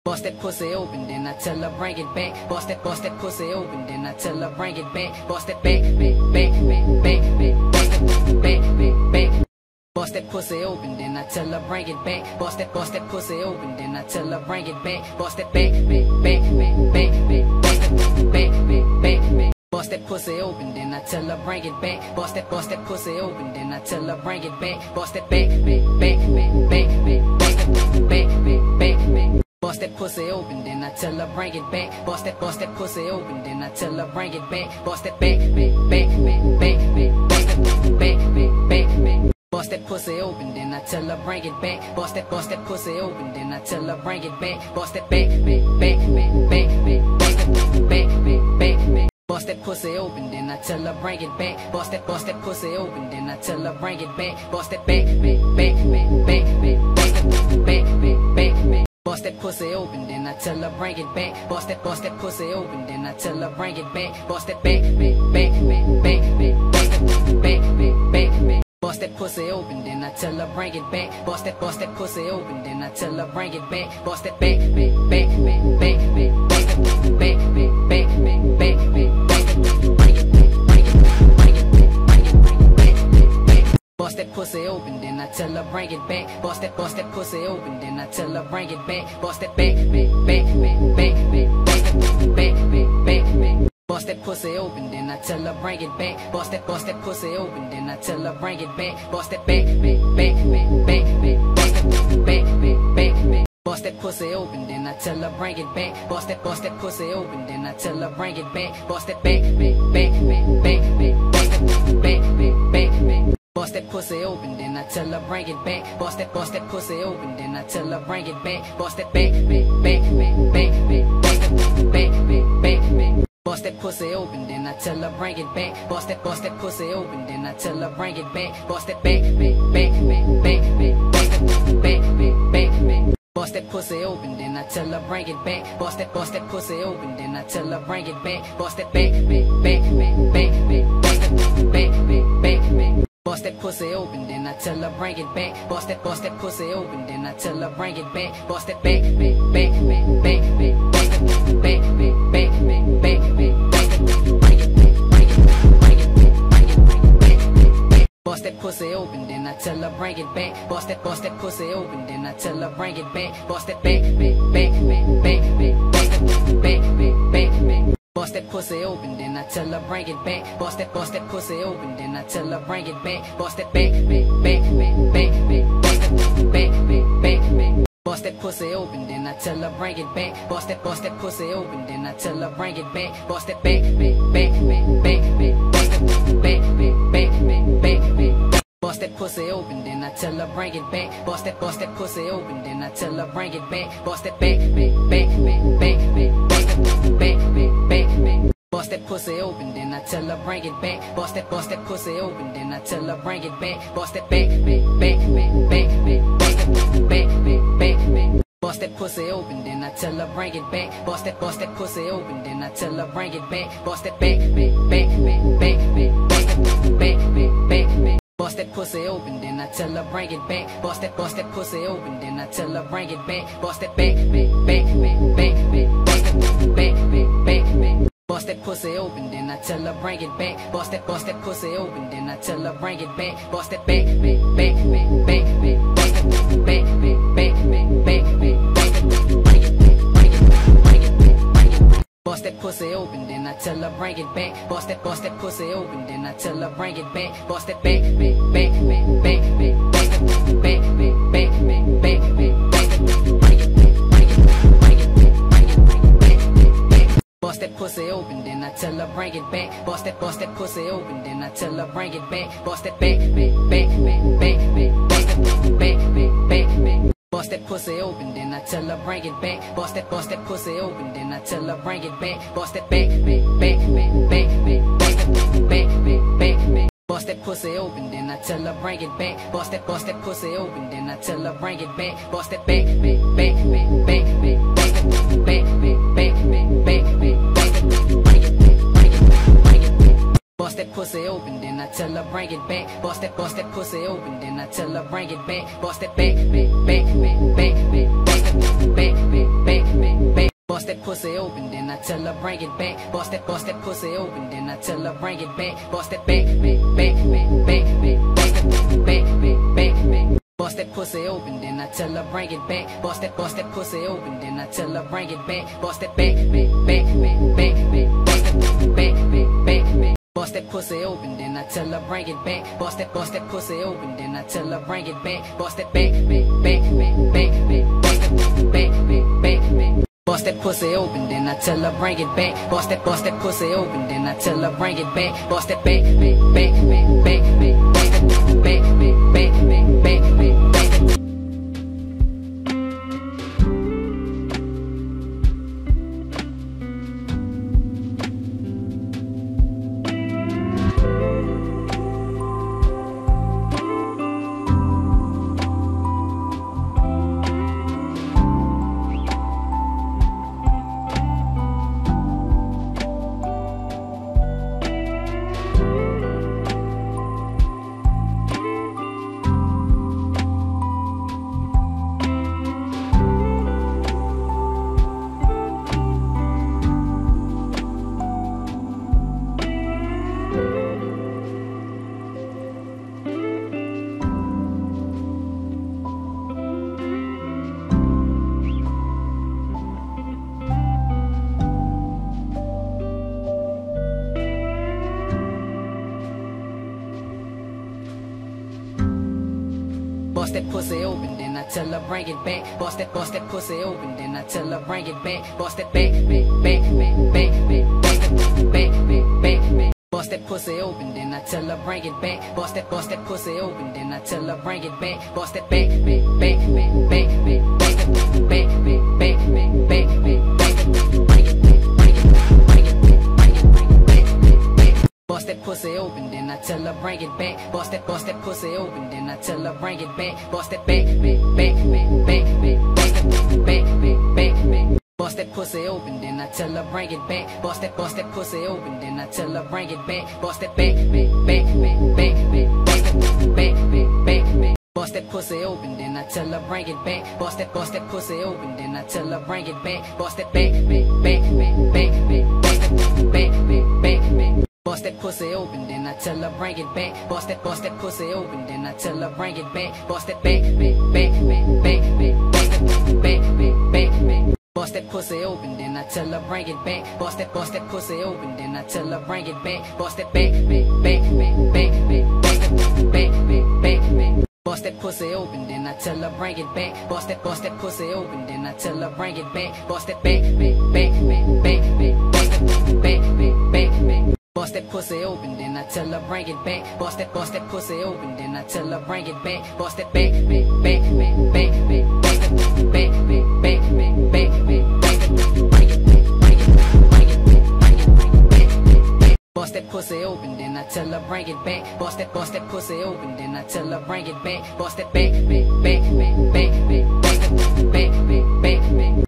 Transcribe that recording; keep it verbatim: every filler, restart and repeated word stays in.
Bust that pussy open, then I tell her bring it back. Bust that, bust that pussy open, then I tell her bring it back. Bust that back, back, back, back, back, back, back, back, back. Bust that pussy open, then I tell her bring it back. Bust that, bust that pussy open, then I tell her bring it back. Bust that back, back, back, back, back, back, back, back, back, back. Bust that pussy open, then I tell her bring it back. Bust that, bust that pussy open, then I tell her bring it back. Bust that back, back, back, back, back, back, back, back, back, back. Bust that pussy open, then I tell her bring it back. Bust that, bust that pussy open, then I tell her bring it back. Bust that back, back, back, back, back, back, back, back, back, back. Bust that pussy open, then I tell her bring it back. Bust that, bust that pussy open, then I tell her bring it back. Bust that back, back, back, back, back, back, back, back, back. Bust that pussy open, then I tell her bring it back. Bust that, bust that pussy open, then I tell her bring it back. Bust that back, back, back, back, back, back, back, back, back. Bust that pussy open, then I tell her bring it back. Bust that, bust that pussy open, then I tell her bring it back. Bust that back, back, back, back, back, back, back, back, back. Bust that pussy open, then I tell her bring it back. Bust that, bust that pussy open, then I tell her bring it back. Bust that back, back, back, back, back, back, back, back, back, back, back, back. Bust that pussy open, then I tell her bring it back. Bust that, bust that pussy open, then I tell her bring it back. Bust that back, back, back, back, back, back, back, back, back. Bust that pussy open, then I tell her bring it back. Bust that, bust that pussy open, then I tell her bring it back. Bust that back, back, back, back, back, back, back, back, back. Bust that pussy open, then I tell her bring it back. Bust that, bust that pussy open, then I tell her bring it back. Bust that back, back, back, back, back, back, back, back, back. Bust that pussy open, then I tell her bring it back. Bust that, bust that pussy open, then I tell her bring it back. Bust that back, back, back, back, back, back, back, back, back. Bust that pussy open, then I tell her bring it back. Bust that, bust that pussy open, then I tell her bring it back. Bust that back, back, back, back, back, back, back, back, back. Bust that pussy open, then I tell her bring it back. Bust that, bust that pussy open, then I tell her bring it back. Bust that back, back, back, back, back, back, back, back, back. Bust that pussy open, then I tell her bring it back. Bust that, bust that pussy open, then I tell her bring it back. Bust that back, back, back, back, back, back, back, back, back, back, back. Bust that pussy open, then I tell her bring it back. Bust that, bust that pussy open, then I tell her bring it back. Bust that back, back, back, back, back, back, back, back, back. Bust that pussy open, then I tell her bring it back. Bust that, bust that pussy open, then I tell her bring it back. Bust that back, back, back, back, back, back, back, back, back. Bust that pussy open, then I tell her bring it back. Bust that, bust that pussy open, then I tell her bring it back. Bust that back, back, back, back, back, back, back, back, back, back. Bust that pussy open, then I tell her bring it back. Bust that, bust that pussy open, then I tell her bring it back. Bust that back, back, back, back, back, back, back, back, back. Bust that pussy open, then I tell her bring it back. Bust that, bust that pussy open, then I tell her bring it back. Bust that back, back, back, back, back, back, back, back, back. Bust that pussy open, then I tell her bring it back. Bust that, bust that pussy open, then I tell her bring it back. Bust that back, back, back, back, back, back, back, back, back. Bust that pussy open, then I tell her bring it back. Bust that, bust that pussy open, then I tell her bring it back. Bust that back, back, back, back, back, back, back, back, back. Bust that pussy open, then I tell her bring it back. Bust that, bust that pussy open, then I tell her bring it back. Bust that back, back, back, back, back, back, back, back, back, back, Bust that pussy open, then I tell her bring it back. Bust that, bust that pussy open, then I tell her bring it back. Bust that back, back, back, back, back, back, back, back, back, back, back. Bust that pussy open, then I tell her bring it back. Bust that, bust that pussy open, then I tell her bring it back. Bust that back, back, back, back, back, back, back, back, back. Bust that pussy open, then I tell her bring it back. Bust that, bust that pussy open, then I tell her bring it back. Bust that back, back, back, back, back, back, back, back. Bust that pussy open, then I tell her bring it back. Bust that, bust that pussy open, then I tell her bring it back. Bust that back, back, back, back, back, back, back, back, back, back, Bust that pussy open, then I tell her bring it back. Bust that, bust that pussy open, then I tell her bring it back. Bust that back, back, back, back, back, back, back, back, back, back. pussy open, then I tell her bring it back. Bust that, bust that pussy open, then I tell her bring it back. Bust that back, back, back, back, back, back, back, back, back, back. Bust that pussy open, then I tell her bring it back. Bust that, bust that pussy open, then I tell her bring it back. Bust that back, back, back, back, back, back, back, back, back, back. Bust that pussy open, then I tell her bring it back. Bust that, bust that pussy open, then I tell her bring it back. Bust that back, back, back, back, back, back, back, back, back, back. Bust that pussy open, then I tell her bring it back. Bust that, bust that pussy open, then I tell her bring it back. Bust that back, back, back, back, back, back, back, back, back, back, back, back. Bust that pussy open, then I tell her bring it back. Bust that, bust that pussy open, then I tell her bring it back. Bust that back, back, back, back, back, back, back, back, back, back. Bust that pussy open, then I tell her bring it back. Bust that, bust that pussy open, then I tell her bring it back. Bust that back, back, back, back, back, back, back, back, back, back, back, back. Bring it back, bring it back, bring it back, bring it back, back, back, back. Bust that pussy open, then I tell her bring it back. Bust that, bust that pussy open, then I tell her bring it back. Bust that back, back, back, back, back, back, back, back, back, back. Bust that pussy open, then I tell her bring it back. Bust that, bust that pussy open, then I tell her bring it back. Bust that back, back, back, back, back, back, back, back, back, back. Bust that pussy open, then I tell her bring it back. Bust that, bust that pussy open, then I tell her bring it back. Bust that back, back, back, back, back, back, back, back, back. Bust that pussy open, then I tell her bring it back. Bust that, bust that pussy open, then I tell her bring it back. Bust that back, back, back, back, back, back, back, back, back. Bust that pussy open, then I tell her bring it back. Bust that, bust that pussy open, then I tell her bring it back. Bust that back, back, back, back, back, back, back, back, back. Bust that pussy open, then I tell her bring it back. Bust that, bust that pussy open, then I tell her bring it back. Bust that back, back, back, back, back, back, back, back. Bust that pussy open, then I tell her bring it back. Bust that, bust that pussy open, then I tell her bring it back. Bust that back, back, back, back, back, back, back, back, back, back, back. Bring it back, bring it back, bring it back, bring it back, back, back. Bust that pussy open, then I tell her bring it back. Bust that, bust that pussy open, then I tell her bring it back. Bust that back, back, back, back, back, back, back, back, back, back.